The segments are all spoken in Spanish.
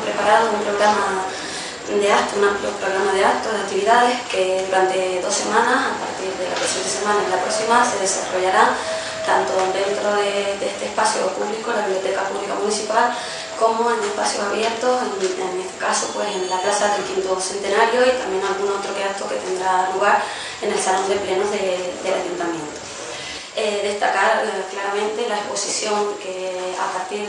preparado un programa de actos, un amplio programa de actos, de actividades que durante 2 semanas, a partir de la presente semana y la próxima, se desarrollarán tanto dentro de este espacio público, la Biblioteca Pública Municipal, como en espacios abiertos, en este caso pues en la Plaza del Quinto Centenario y también algún otro acto que tendrá lugar en el Salón de Plenos del Ayuntamiento. Destacar claramente la exposición que a partir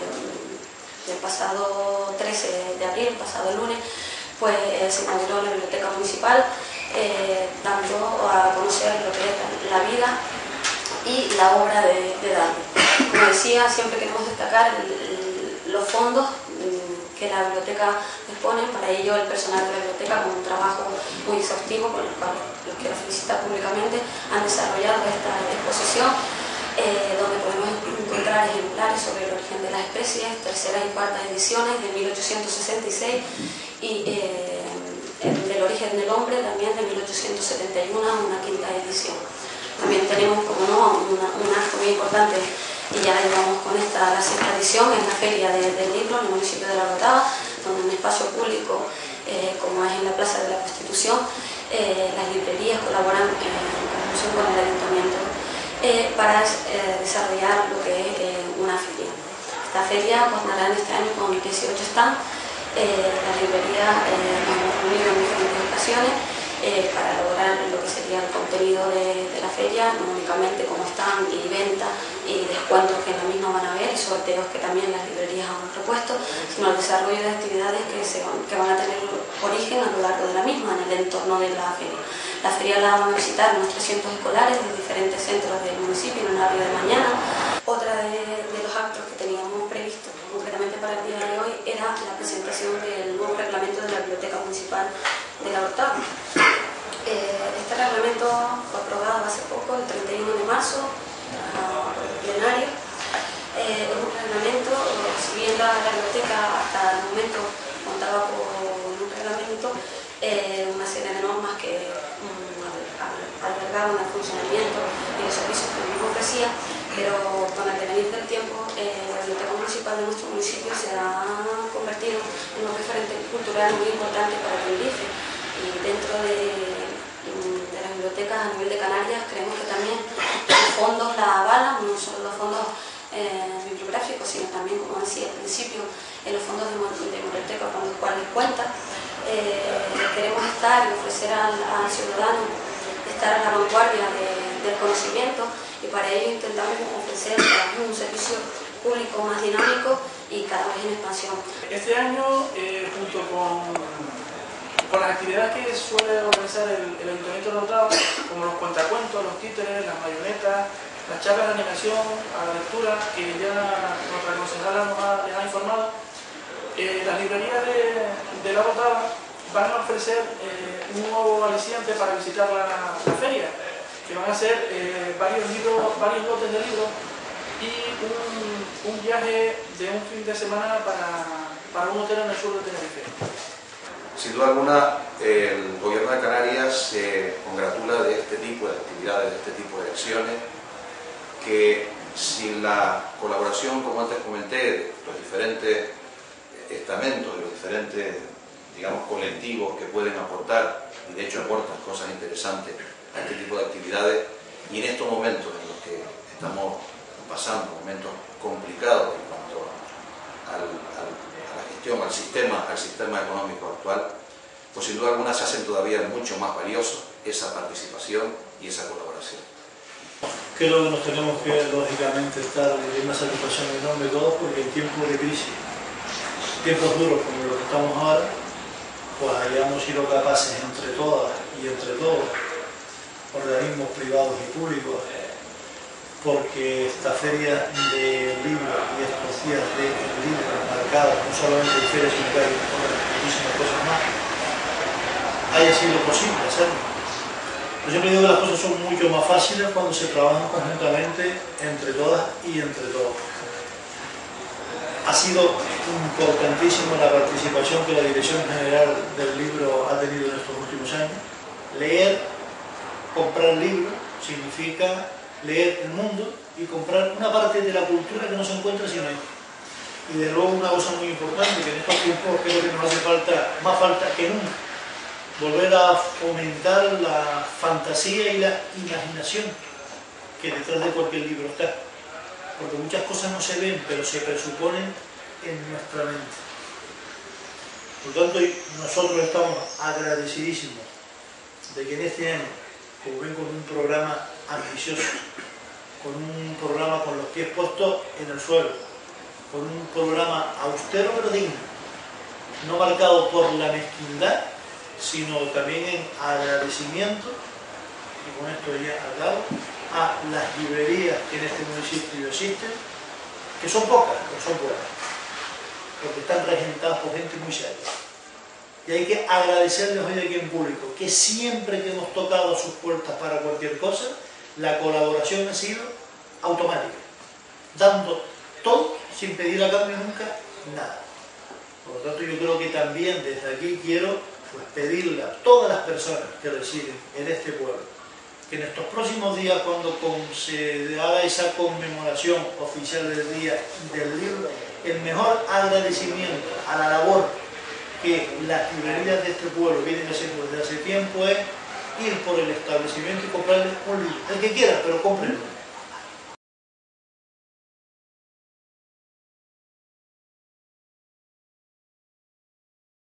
del pasado 13 de abril, pasado lunes, pues se inauguró la Biblioteca Municipal, dando a conocer lo que es la vida y la obra de Dalí. Como decía, siempre queremos destacar los fondos que la biblioteca dispone. Para ello el personal de la biblioteca, con un trabajo muy exhaustivo, por el cual los quiero felicitar públicamente, han desarrollado esta exposición donde podemos encontrar ejemplares sobre el origen de las especies, tercera y cuarta ediciones de 1866 y del origen del hombre también de 1871, una quinta edición. También tenemos, como no, un acto muy importante, y ya llevamos con esta la 6ª edición, en la Feria del Libro en el municipio de La Orotava, donde en un espacio público, como es en la Plaza de la Constitución, las librerías colaboran en conjunción con el Ayuntamiento para desarrollar lo que es una feria. Esta feria contará en este año con 18 stands. Las librerías nos hemos reunido en diferentes ocasiones para lograr lo que sería el contenido de la feria, no únicamente como stand y venta y descuentos que en la misma van a haber y sorteos que también las librerías han propuesto, sino el desarrollo de actividades que van a tener origen a lo largo de la misma, en el entorno de la feria. La feria la van a visitar unos 300 escolares de diferentes centros del municipio en horario de mañana. Otra de los actos que teníamos previsto concretamente para el día de hoy era la presentación del nuevo reglamento de la Biblioteca Municipal de La Orotava. Este reglamento fue aprobado hace poco, el 31 de marzo, por el plenario. Es un reglamento, si bien la biblioteca hasta el momento contaba con un reglamento, una serie de normas que albergaban el funcionamiento y los servicios que el mismo ofrecía, pero con el devenir del tiempo la Biblioteca Municipal de nuestro municipio se ha convertido en un referente cultural muy importante para Tenerife, y dentro de las bibliotecas a nivel de Canarias creemos que también los fondos la avalan, no solo los fondos bibliográficos, sino también, como decía al principio, en los fondos de biblioteca con los cuales cuenta. Queremos estar y ofrecer al ciudadano estar a la vanguardia del conocimiento, y para ello intentamos ofrecer un servicio público más dinámico y cada vez en expansión. Este año, junto con las actividades que suele organizar el Ayuntamiento de La Orotava, como los cuentacuentos, los títeres, las marionetas, las charlas de animación a la lectura, que ya nuestra concejala nos ha informado, las librerías de La Orotava van a ofrecer un nuevo aliciente para visitar la feria, que van a ser varios lotes de libros y un viaje de un fin de semana para un hotel en el sur de Tenerife. Sin duda alguna, el Gobierno de Canarias se congratula de este tipo de actividades, de este tipo de acciones, que sin la colaboración, como antes comenté, de los diferentes estamentos, de los diferentes, digamos, colectivos que pueden aportar, y de hecho aportan cosas interesantes a este tipo de actividades, y en estos momentos en los que estamos pasando, momentos complicados en cuanto a la gestión, al sistema económico actual, pues sin duda alguna se hacen todavía mucho más valioso esa participación y esa colaboración. Creo que nos tenemos que, lógicamente, estar en una satisfacción enorme todos, porque en tiempos de crisis, tiempos duros como los que estamos ahora, pues hayamos sido capaces entre todas y entre todos, organismos privados y públicos, porque esta feria de libros y estos días de libros marcados, no solamente en ferias, sino que hay muchísimas cosas más, haya sido posible hacerlo. Yo siempre digo que las cosas son mucho más fáciles cuando se trabajan conjuntamente entre todas y entre todos. Ha sido importantísima la participación que la Dirección General del Libro ha tenido en estos últimos años. Leer, comprar libros, significa leer el mundo y comprar una parte de la cultura que no se encuentra sino ahí. Y de luego una cosa muy importante, que en estos tiempos creo que nos hace falta, más falta que nunca, volver a fomentar la fantasía y la imaginación que detrás de cualquier libro está. Porque muchas cosas no se ven, pero se presuponen en nuestra mente. Por lo tanto, nosotros estamos agradecidísimos de que en este año, como ven, con un programa ambicioso, con un programa con los pies puestos en el suelo, con un programa austero pero digno, no marcado por la mezquindad, sino también en agradecimiento, y con esto ya acabo, a las librerías que en este municipio existen, que son pocas, pero son pocas, porque están regentadas por gente muy seria. Y hay que agradecerles hoy aquí en público que siempre que hemos tocado sus puertas para cualquier cosa, la colaboración ha sido automática, dando todo sin pedir a cambio nunca nada. Por lo tanto, yo creo que también desde aquí quiero pedirle a todas las personas que residen en este pueblo que en estos próximos días, cuando se haga esa conmemoración oficial del Día del Libro, el mejor agradecimiento a la labor que las librerías de este pueblo vienen haciendo desde hace tiempo es ir por el establecimiento y comprarle un libro, el que quiera, pero cómprenlo.